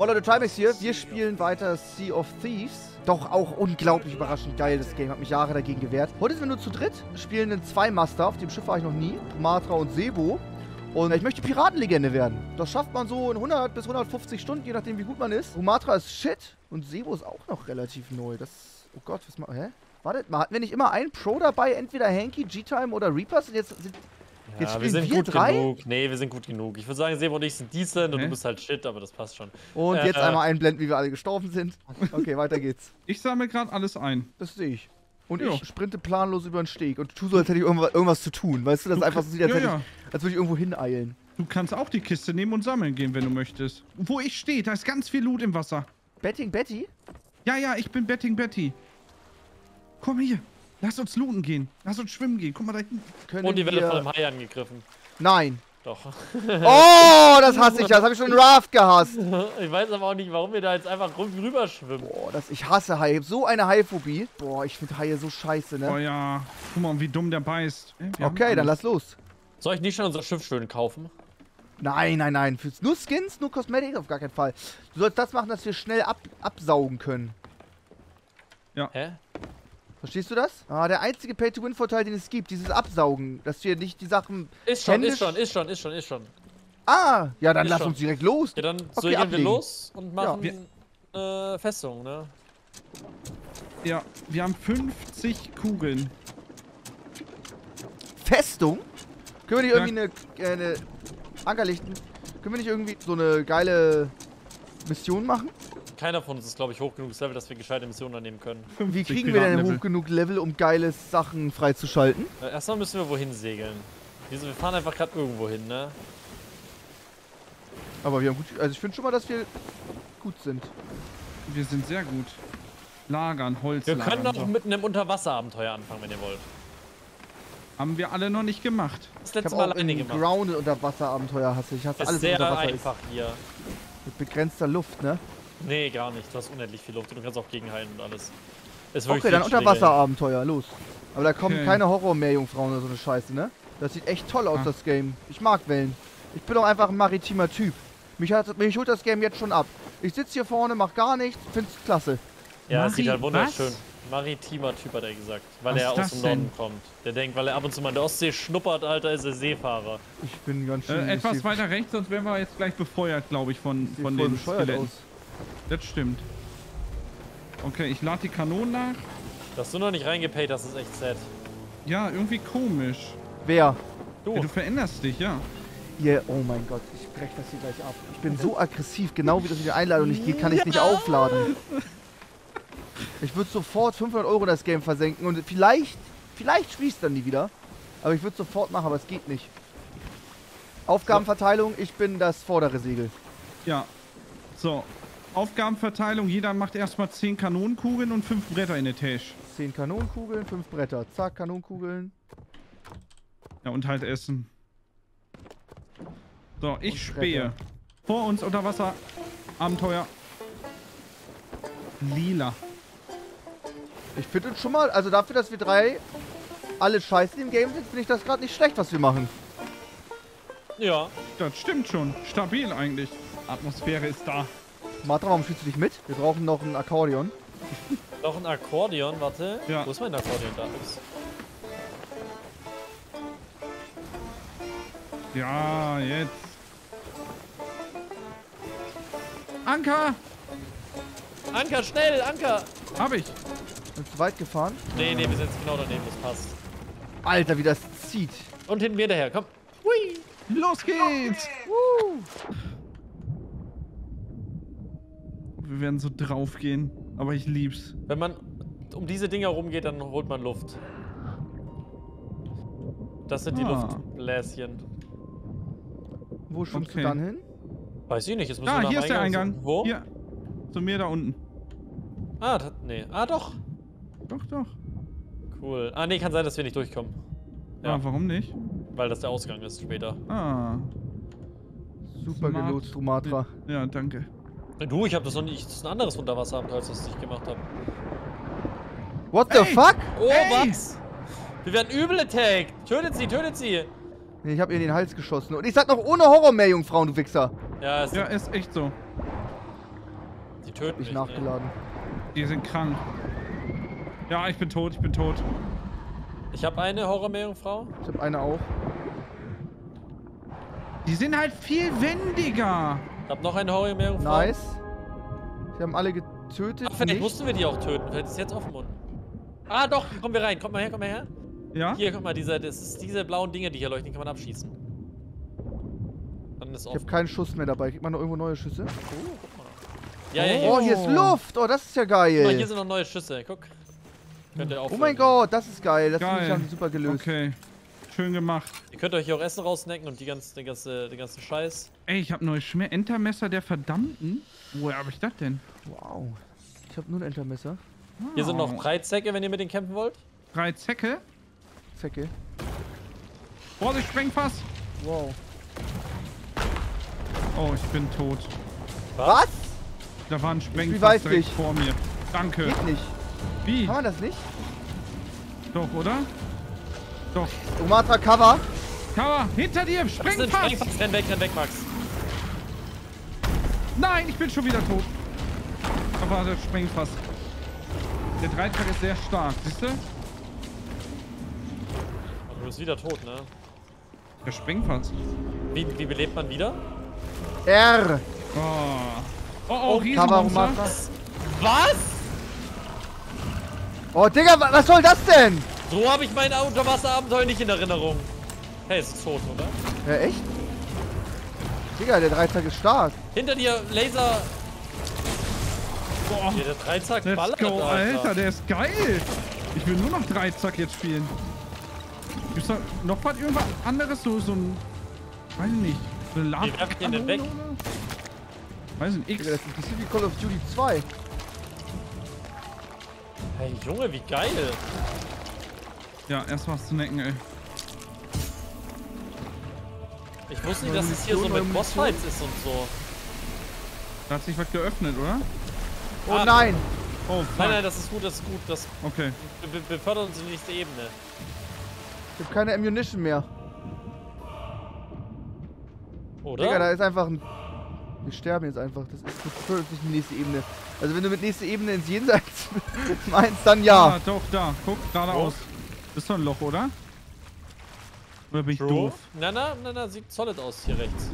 Oh Leute, Trimax hier. Wir spielen weiter Sea of Thieves. Doch auch unglaublich überraschend geil, das Game. Hat mich Jahre dagegen gewehrt. Heute sind wir nur zu dritt. Spielen einen Zwei-Master. Auf dem Schiff war ich noch nie. Sumatra und Sebo. Und ich möchte Piratenlegende werden. Das schafft man so in 100 bis 150 Stunden, je nachdem wie gut man ist. Sumatra ist shit. Und Sebo ist auch noch relativ neu. Das... Oh Gott, was mal... Hä? Wartet mal, hatten wir nicht immer einen Pro dabei? Entweder Hanky, G-Time oder Reapers? Und jetzt sind... Ja, wir sind gut genug. Nee, wir sind gut genug. Ich würde sagen, Sebo und ich sind decent und du bist halt shit, aber das passt schon. Und jetzt einmal einblenden, wie wir alle gestorben sind. Okay, weiter geht's. Ich sammle gerade alles ein. Das sehe ich. Und ich sprinte planlos über den Steg und tu so, als hätte ich irgendwas zu tun. Weißt du, das einfach so sieht, als würde ich irgendwo hineilen. Du kannst auch die Kiste nehmen und sammeln gehen, wenn du möchtest. Wo ich stehe, da ist ganz viel Loot im Wasser. Betting Betty? Ja, ich bin Betting Betty. Komm hier. Lass uns looten gehen. Lass uns schwimmen gehen. Guck mal da hinten. Und die Welle von dem Hai angegriffen. Nein. Doch. Oh, das hasse ich. Das habe ich schon in Raft gehasst. Ich weiß aber auch nicht, warum wir da jetzt einfach rüber schwimmen. Boah, ich hasse Haie. So eine Haiphobie. Boah, ich finde Haie so scheiße, ne? Oh ja. Guck mal, wie dumm der beißt. Okay, dann lass los. Soll ich nicht schon unser Schiff schön kaufen? Nein. Nur Skins, nur Cosmetics auf gar keinen Fall. Du sollst das machen, dass wir schnell absaugen können. Ja. Hä? Verstehst du das? Ah, der einzige Pay-to-Win-Vorteil, den es gibt, dieses Absaugen, dass wir nicht die Sachen... Ist schon. Ah, ja, dann lass uns direkt los. Ja, dann gehen wir los und machen Festung, ne? Ja, wir haben 50 Kugeln. Festung? Können wir nicht irgendwie eine Ankerlichten? Können wir nicht irgendwie so eine geile Mission machen? Keiner von uns ist, glaube ich, hoch genug Level, dass wir gescheite Missionen annehmen können. Wie kriegen wir denn hoch genug Level, um geile Sachen freizuschalten? Erstmal müssen wir wohin segeln. Wir fahren einfach gerade irgendwo hin, ne? Aber wir haben gut... Also ich finde schon mal, dass wir gut sind. Wir sind sehr gut. Lagern, Holz. Wir können auch mit einem Unterwasserabenteuer anfangen, wenn ihr wollt. Haben wir alle noch nicht gemacht. Das letzte Mal alleine gemacht. Grounded Unterwasserabenteuer hasse ich. Hasse alles, sehr einfach hier. Mit begrenzter Luft, ne? Nee, gar nicht. Du hast unendlich viel Luft und du kannst auch gegenhalten und alles. Okay, dann Unterwasserabenteuer, los. Aber da kommen keine Horror-Meerjungfrauen oder so eine Scheiße, ne? Das sieht echt toll aus, das Game. Ich mag Wellen. Ich bin doch einfach ein maritimer Typ. Mich holt das Game jetzt schon ab. Ich sitze hier vorne, mach gar nichts, find's klasse. Ja, es sieht halt wunderschön. Maritimer Typ, hat er gesagt. Weil er aus dem Norden kommt. Der denkt, weil er ab und zu mal in der Ostsee schnuppert, Alter, ist er Seefahrer. Ich bin ganz schön... etwas weiter rechts, sonst wären wir jetzt gleich befeuert, glaube ich, von den Skeletten. Das stimmt. Okay, ich lade die Kanonen nach. Dass du noch nicht reingepayt hast, ist echt sad. Ja, irgendwie komisch. Wer? Du. Ja, du veränderst dich, ja. Oh mein Gott, ich brech das hier gleich ab. Ich bin so aggressiv, genau wie das mit der Einladung nicht geht, kann ich nicht aufladen. Ich würde sofort 500 € das Game versenken und vielleicht spiele ich es dann nie wieder. Aber ich würde sofort machen, aber es geht nicht. Aufgabenverteilung, ich bin das vordere Segel. Ja. So. Aufgabenverteilung, jeder macht erstmal 10 Kanonenkugeln und 5 Bretter in der Tasche. 10 Kanonenkugeln, 5 Bretter. Zack, Kanonenkugeln. Ja, und halt Essen. So, ich spähe. Vor uns Unterwasser. Abenteuer. Lila. Ich finde uns schon mal, also dafür, dass wir drei alle scheiße im Game sind, finde ich das gerade nicht schlecht, was wir machen. Ja. Das stimmt schon. Stabil eigentlich. Atmosphäre ist da. Matra, warum spielst du dich mit? Wir brauchen noch ein Akkordeon. Noch ein Akkordeon, warte. Ja. Wo ist mein Akkordeon? Da ist. Ja, jetzt. Anker! Anker, schnell, Anker! Hab ich. Sind zu weit gefahren? Nee, wir sind jetzt genau daneben, das passt. Alter, wie das zieht. Und hinten mir daher, komm. Hui! Los geht's! Wir werden so drauf gehen, aber ich lieb's. Wenn man um diese Dinger rumgeht, dann holt man Luft. Das sind die Luftbläschen. Wo schwimmst du dann hin? Weiß ich nicht, jetzt müssen wir nach hier ist der Eingang. Wo? Hier. Zu mir da unten. Ah, nee. Ah, doch. Doch. Cool. Ah, nee, kann sein, dass wir nicht durchkommen. Ja, warum nicht? Weil das der Ausgang ist später. Ah. Super gelotst, Sumatra. Ja, danke. Du, ich hab das noch nicht. Das ist ein anderes Unterwasserabenteuer, als das ich gemacht habe. What the fuck? Oh, was? Wir werden übel attacked. Tötet sie. Nee, ich hab ihr in den Hals geschossen. Und ich sag noch ohne Horror-Meerjungfrauen, du Wichser. Ja, ist echt so. töten Ich mich, nachgeladen. Die sind krank. Ja, ich bin tot, ich bin tot. Ich habe eine Horrormeerjungfrau. Ich habe eine auch. Die sind halt viel wendiger. Ich habe noch eine Horrormeerjungfrau. Nice. Sie haben alle getötet. Ach, vielleicht nicht. mussten wir die auch töten. Vielleicht ist jetzt offen. Ah, doch, hier kommen wir rein. Kommt mal her, komm mal her. Ja? Hier, guck mal, das ist diese blauen Dinge, die hier leuchten, die kann man abschießen. Dann ist Ich offen. habe keinen Schuss mehr dabei. Kriegt man noch irgendwo neue Schüsse? Guck mal. Ja, ja, hier. Oh, hier ist Luft. Oh, das ist ja geil. Guck mal, hier sind noch neue Schüsse. Guck. Könnt ihr Oh auffüllen. mein Gott, das ist geil. Das finde ich Geil. haben die super gelöst. Okay. Schön gemacht. Ihr könnt euch hier auch Essen rausnecken und den ganzen Scheiß. Ey, ich habe neues Entermesser der Verdammten. Woher habe ich das denn? Wow. Ich habe nur ein Entermesser. Hier sind noch Breitsäcke, wenn ihr mit denen kämpfen wollt. 3 Zecke. Zecke. Vorsicht, Sprengfass. Wow. Oh, ich bin tot. Was? Da war ein Wie Sprengfass weiß direkt ich? vor mir. Danke. Geht nicht. Wie? Kann man das nicht? Doch, oder? Doch. Sumatra Cover. Cover, hinter dir, Das ist ein Sprengfass. Sprengfass. Renn weg, Max. Nein, ich bin schon wieder tot. Da war der Sprengfass. Der Dreizack ist sehr stark, siehst du? Aber du bist wieder tot, ne? Der Sprengfass. Wie belebt man wieder? R. Oh, oh, Cover Riesenmonster. Sumatra. Was? Oh, Digga, was soll das denn? So habe ich mein Unterwasserabenteuer nicht in Erinnerung. Hey, es ist tot, oder? Ja, echt? Digga, der Dreizack ist stark. Hinter dir, Laser. Boah, Hier, der Dreizack let's ballert, go, Alter. Alter, der ist geil. Ich will nur noch Dreizack jetzt spielen. Gibt's da noch was, irgendwas anderes? So ein, weiß ich nicht, so eine Wie werft ihr den weg? Weiß nicht, X. Digga, das ist wie Call of Duty 2. Hey, Junge, wie geil. Ja, erst was zu necken, ey. Ich wusste nicht, dass es hier so mit Bossfights ist und so. Da hat sich was geöffnet, oder? Oh Ah. nein. Oh, fuck. Nein, das ist gut, das ist gut. Das Okay. befördert uns in die nächste Ebene. Ich hab keine Ammunition mehr. Oder? Digga, da ist einfach ein... Wir sterben jetzt einfach. Das befördert sich in die nächste Ebene. Also wenn du mit nächste Ebene ins Jenseits meinst, dann ja. Ah, doch, da. Guck, geradeaus. Ist doch ein Loch, oder? Oder bin ich doof? Na, sieht solid aus hier rechts.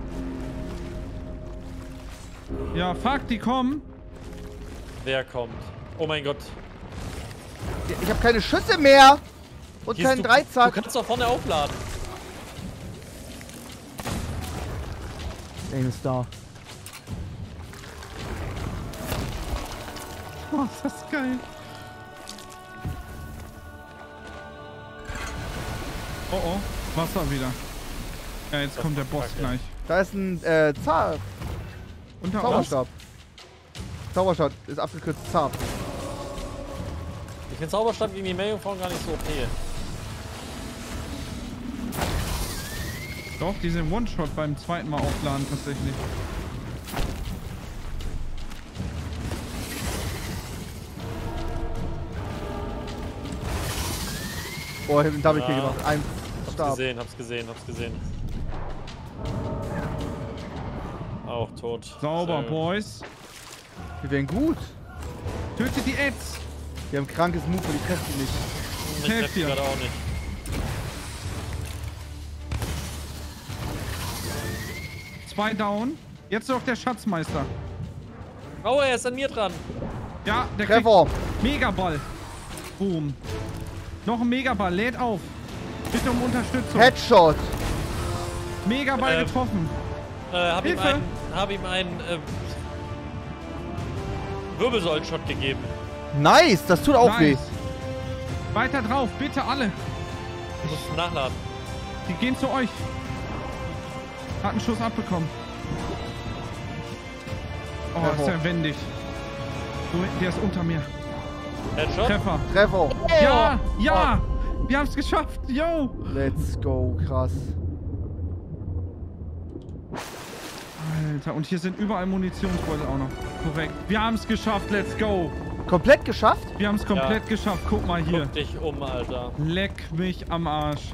Ja, fuck, die kommen. Wer kommt? Oh mein Gott. Ich habe keine Schüsse mehr. Und Hier ist keinen du Dreizack. kannst doch vorne aufladen. Aim ist da. Oh, ist das geil. Oh, oh. Wasser wieder. Ja, jetzt kommt der Boss Kacke. gleich. Da ist ein Unter uns? Zauberstab. Zauberstab ist abgekürzt Zap. Ich finde Zauberstab gegen die Meerjungfrauen gar nicht so okay. Doch, die sind One-Shot beim zweiten Mal aufladen tatsächlich. Boah, ich hab einen Double Kill Ja. gemacht. Ein Stab. Hab's gesehen. Auch tot. Sauber, Sehr gut. Boys. Wir werden gut. Tötet die Ads. Wir haben krankes Move, aber die treffen die nicht. Ich Helft treffe dir. gerade auch nicht. Zwei down. Jetzt noch der Schatzmeister. Oh, er ist an mir dran. Ja, der kriegt Treffer. Megaball. Boom. Noch ein Megaball. Lädt auf. Bitte um Unterstützung. Headshot. Megaball getroffen. Hab ihm Hilfe. einen Wirbelsäulenshot gegeben. Nice, das tut auch weh. Nice. Weiter drauf. Bitte alle. Ich muss nachladen. Die gehen zu euch. Hat einen Schuss abbekommen. Oh, ist Treffer. ja wendig. So, der ist unter mir. Headshot? Treffer. Treffer. Ja, ja. Wir haben es geschafft. Yo. Let's go, krass. Alter, und hier sind überall Munitionsbeutel auch noch. Korrekt. Wir haben es geschafft. Let's go. Komplett geschafft? Wir haben es komplett geschafft. Guck mal hier. Guck dich um, Alter. Leck mich am Arsch.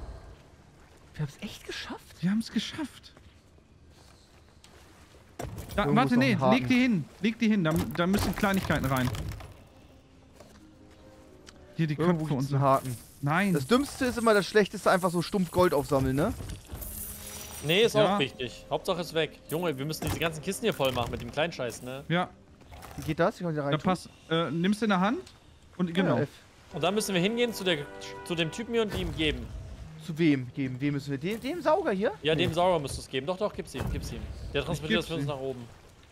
Wir haben es echt geschafft? Wir haben es geschafft. Da, warte, nee, leg die hin. Leg die hin, da müssen Kleinigkeiten rein. Hier die Köpfe und so. Haken. Nein. Das Dümmste ist immer das Schlechteste, einfach so stumpf Gold aufsammeln, ne? Nee, ist auch wichtig. Hauptsache ist weg. Junge, wir müssen diese ganzen Kisten hier voll machen mit dem kleinen Scheiß, ne? Ja. Wie geht das? Wie kann ich da rein? Da passt. Nimmst du in der Hand und genau. Ja, und dann müssen wir hingehen zu dem Typen hier und ihm geben. Zu wem geben? Wem müssen wir? Dem Sauger hier? Ja, dem Sauger müsst du es geben. Doch, gib's ihm. Der transportiert das für uns nach oben.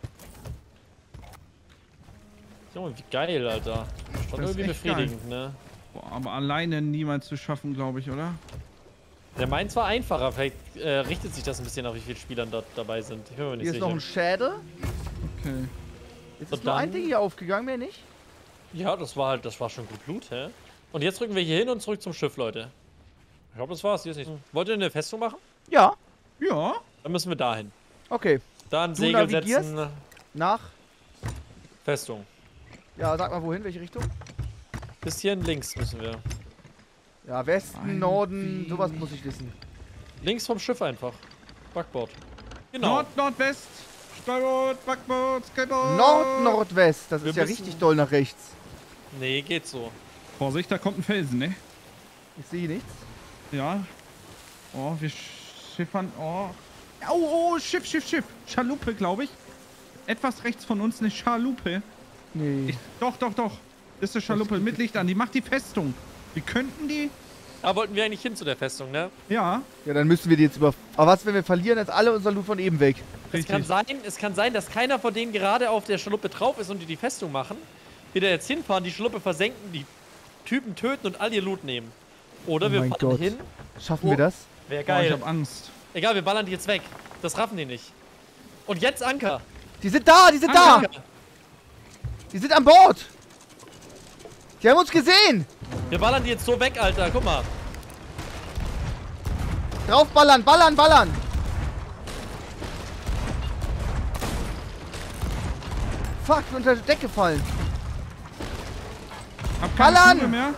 Junge, wie geil, Alter. Schon irgendwie befriedigend, ne? Boah, aber alleine niemals zu schaffen, glaube ich, oder? Der meint zwar einfacher, vielleicht richtet sich das ein bisschen nach, wie viele Spieler dort dabei sind. Ich bin mir nicht hier sicher. Ist noch ein Schädel. Okay. Jetzt ist nur ein Ding hier aufgegangen, mehr nicht? Ja, das war schon gut Blut, hä? Und jetzt rücken wir hier hin und zurück zum Schiff, Leute. Ich glaube, das war's. Hier ist nichts. Wollt ihr eine Festung machen? Ja. Ja. Dann müssen wir dahin. Okay. Dann Segel setzen. Nach? Festung. Ja, sag mal wohin, welche Richtung? Bisschen links müssen wir. Ja, Westen, Norden, sowas muss ich wissen. Links vom Schiff einfach. Backbord. Genau. Nordwest. Steuerboot, Backboot, Skateboard. Nordwest. Das ist ja richtig doll nach rechts. Nee, geht so. Vorsicht, da kommt ein Felsen, ne? Ich sehe nichts. Ja. Oh, wir schiffern. Oh. Oh, Schiff. Schaluppe, glaube ich. Etwas rechts von uns eine Schaluppe. Nee. Doch. Das ist eine Schaluppe mit Licht an. Die macht die Festung. Wir könnten die... Da wollten wir eigentlich hin zu der Festung, ne? Ja. Ja, dann müssen wir die jetzt über... Aber was, wenn wir verlieren, ist alle unser Loot von eben weg? Es kann sein, dass keiner von denen gerade auf der Schaluppe drauf ist und die Festung machen. Wir da jetzt hinfahren, die Schaluppe versenken, die Typen töten und all ihr Loot nehmen. Oder wir fahren hin. Schaffen wir das? Wäre geil. Oh, ich hab Angst. Egal, wir ballern die jetzt weg. Das raffen die nicht. Und jetzt Anker. Die sind da, die sind da! Die sind an Bord! Die haben uns gesehen! Wir ballern die jetzt so weg, Alter. Guck mal. Draufballern, ballern! Fuck, bin unter die Decke gefallen. Ballern!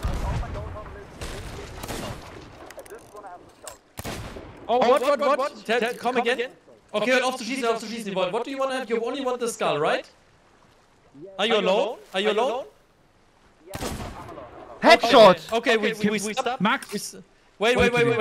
Oh, what? Come again? Okay, hört auf zu schießen, What do you want to have? You only want the skull, right? Are you alone? Headshot! Okay, we stop. Max! Wait.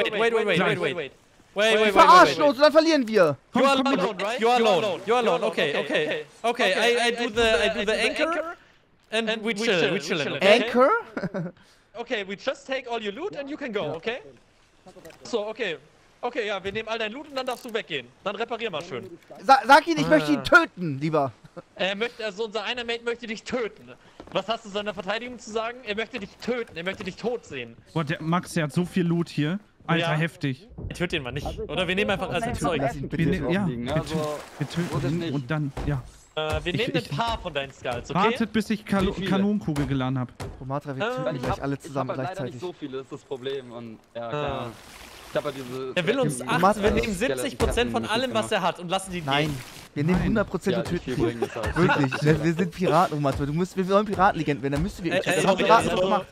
Verarschen uns, dann verlieren wir! You are alone. Okay. I do the anchor and we chill. Anchor? Okay, we just take all your loot and you can go, okay? So, okay. Okay, ja, wir nehmen all dein Loot und dann darfst du weggehen. Dann reparier mal schön. Sag ihn, ich möchte ihn töten, lieber. Unser einer Mate möchte dich töten. Was hast du seiner Verteidigung zu sagen? Er möchte dich töten, er möchte dich tot sehen. Boah, der Max, der hat so viel Loot hier. Alter, Ja. heftig. Töt den mal nicht. Oder wir nehmen einfach als Zeug. Lass ihn bitte Wir, ja, liegen, ne? wir töten ihn und dann, ja. Wir nehmen ein paar von deinen Skulls, okay? Wartet, bis ich Kanonenkugel geladen habe. Romatra, wir töten gleich alle zusammen ich hab halt leider gleichzeitig. nicht so viele, ist das Problem. Und ja, klar. Ich hab halt diese... Er will uns Ja, 8, wir nehmen 70% von allem, was er hat und lassen die Nein, gehen. wir nehmen 100% Ja, und nicht viel töten ihn. bringen das halt. Wirklich, wir sind Piraten, Romatra. Wir sollen Piratenlegenden werden, dann müsst ihr wirklich. Das haben Piraten so gemacht.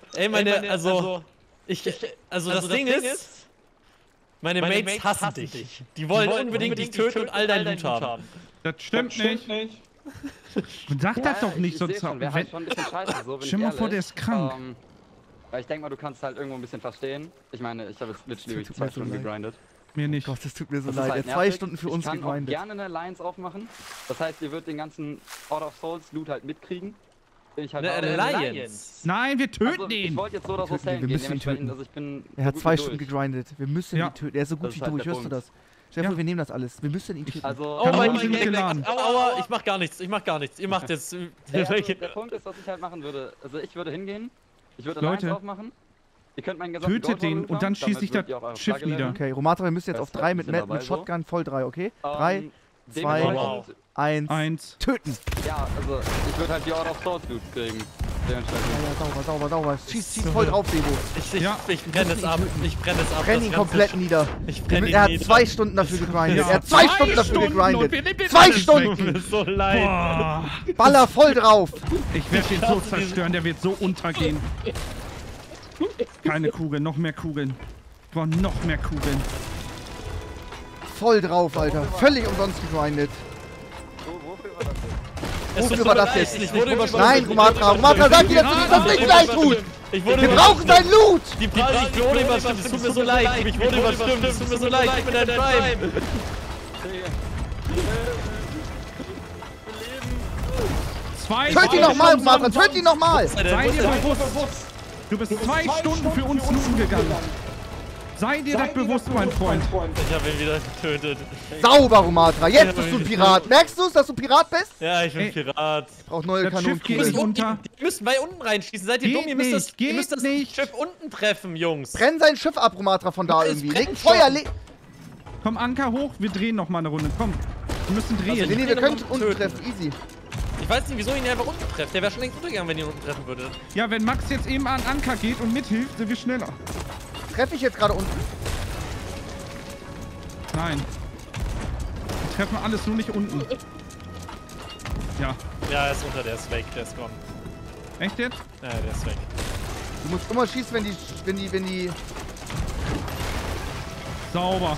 Das Ding ist, meine Mates hassen dich. Die wollen unbedingt dich töten und all dein Loot haben. Das stimmt nicht. Sag das doch nicht, ich sonst... seh schon, wäre halt schon ein bisschen scheiße, so bin Stell ich mal vor, ehrlich. der ist krank. Weil ich denke mal, du kannst halt irgendwo ein bisschen verstehen. Ich meine, ich habe jetzt literally tut 2 mir so Stunden leid. gegrindet. Mir nicht. Gott, das tut mir so Das ist leid. halt Er hat 2 nervig. Stunden für uns Ich kann auch gegrindet. gerne eine Alliance aufmachen. Das heißt, ihr würdet den ganzen Out of Souls Loot halt mitkriegen. Den ich halt Eine habe. Alliance. Nein, wir töten Also, ich ihn! wollte jetzt so oder so Wir sellen müssen gehen. ihn töten. Also ich bin Er hat so 2 gut Stunden durch. gegrindet. Wir müssen Ja. ihn töten. Er ist so gut Das wie ist halt durch. der Hörst du das? Punkt. Stefan, Ja. wir nehmen das alles. Wir müssen ihn töten. Also, Oh mein sind Gott, geladen. Aua, ich mach gar nichts. Ihr macht jetzt... der Punkt ist, was ich halt machen würde. Also ich würde hingehen. Ich würde Leute. Alliance aufmachen. Ihr könnt meinen gesamten Tötet den Goldwater und dann looten, schieße ich damit das würdet ihr auch eure Schiff Flagge nieder. leveln. Okay, Romatra, wir müssen jetzt auf Das 3 mit sind dabei mit so. Shotgun voll 3, okay? 3, 2, dementsprechend- 1, töten! Ja, also ich würde halt die Out of Souls Loot kriegen. Dementsprechend. Ja, sauber. Schieß voll drauf, Sebo. Ich brenne es ab. Brenn das ihn ganze komplett Sch- nieder. Ich brenne ihn Er hat nieder. 2 Stunden dafür gegrindet. Ja, Er hat 2 Stunden dafür und wir gegrindet. nehmen 2 alles Stunden! Mir ist so leid. Boah, Baller voll drauf! ich werde den so zerstören, der wird so untergehen. Keine Kugeln, noch mehr Kugeln. Ich brauche noch mehr Kugeln. Voll drauf, Alter. Völlig umsonst gegrindet. Wo? Wofür war das denn? Wofür war das jetzt? Ich wurde überstimmt. Nein, Rumatra, sag dir, dass du das nicht gleich tut! Ich wurde Wir brauchen dein Loot! Die Frage, ich wurde überstimmt, es tut mir so leid. Ich wurde überstimmt, es tut mir so leid. Ich bin ein Prime. Töt ihn nochmal, Rumatra, töt ihn nochmal! Sei dir bewusst. Du bist 2 Stunden für uns looten gegangen. Sei dir das bewusst, mein Freund. Ich habe ihn wieder getötet. Sauber, Rumatra, jetzt bist du ein Pirat. Merkst du es, dass du Pirat bist? Ja, ich bin Pirat. Ich brauch neue Das Schiff geht nicht Kanonenkugeln. unter. Die müssen bei unten reinschießen. Seid ihr Geht dumm? Ihr müsst nicht, ihr müsst das nicht. Schiff unten treffen, Jungs. Brenn sein Schiff ab, Rumatra, von da Es irgendwie. brennt Leg ein Feuer, schon. Komm, Anker hoch. Wir drehen noch mal eine Runde. Komm. Wir müssen drehen. Nee, wir können unten treffen, easy. Ich weiß nicht, wieso ihn einfach unten trefft. Der wäre schon längst untergegangen, wenn ihr ihn unten treffen würdet. Ja, wenn Max jetzt eben an Anker geht und mithilft, sind wir schneller. Treffe ich jetzt gerade unten? Nein. Wir treffen alles nur nicht unten. Ja. Ja, er ist unter, der ist weg, der ist gone. Echt jetzt? Ja, der ist weg. Du musst immer schießen, wenn die... Sauber.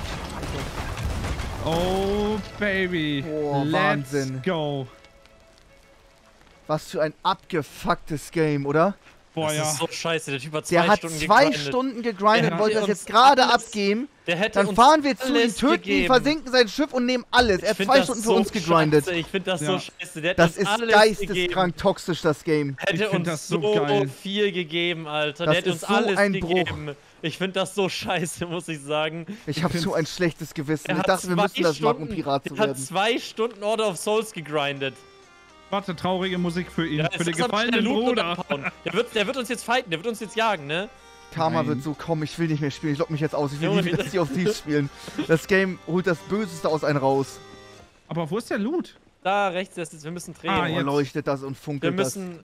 Oh, Baby. Oh, Let's Wahnsinn. go. Was für ein abgefucktes Game, oder? Boah, Das ja. ist so scheiße, der Typ hat Der 2 hat Stunden 2 gegrindet. Stunden gegrindet Der und wollte hat das uns jetzt gerade alles- abgeben. Der hätte Dann uns fahren wir zu ihm, alles töten ihn, gegeben. versinken sein Schiff und nehmen alles. Er hat 2 Stunden für uns gegrindet. Scheiße. Ich finde das Ja. so scheiße. Der hat Das uns ist alles geisteskrank toxisch, das Game. Hätte Ich find uns das so so geil. viel gegeben, Alter. Das Der hätte ist uns so alles ein Bruch. gegeben. Ich finde das so scheiße, muss ich sagen. Ich habe so ein schlechtes Gewissen. Er Ich hat dachte, wir 2 müssen das machen, um Stunden- Pirat zu Er hat werden. 2 Stunden Order of Souls gegrindet. Warte, traurige Musik für ihn. Ja, für den jetzt lass mal gefallenen schnell looten und Bruder. abhauen. Der wird uns jetzt fighten, der wird uns jetzt jagen, ne? Karma Nein. wird so kommen, ich will nicht mehr spielen. Ich lock mich jetzt aus. Ich will Junge, nie wieder Sea of Thieves spielen. Das Game holt das Böseste aus einem raus. Aber wo ist der Loot? Da rechts, wir müssen drehen. Ah, Oh, jetzt. leuchtet das und wir funkelt das. müssen